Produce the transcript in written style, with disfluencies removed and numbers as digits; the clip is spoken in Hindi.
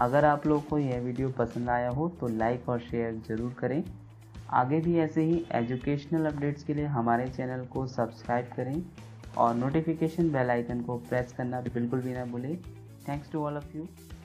अगर आप लोग को यह वीडियो पसंद आया हो तो लाइक और शेयर ज़रूर करें। आगे भी ऐसे ही एजुकेशनल अपडेट्स के लिए हमारे चैनल को सब्सक्राइब करें और नोटिफिकेशन बेल आइकन को प्रेस करना बिल्कुल भी ना भूलें। Thanks to all of you.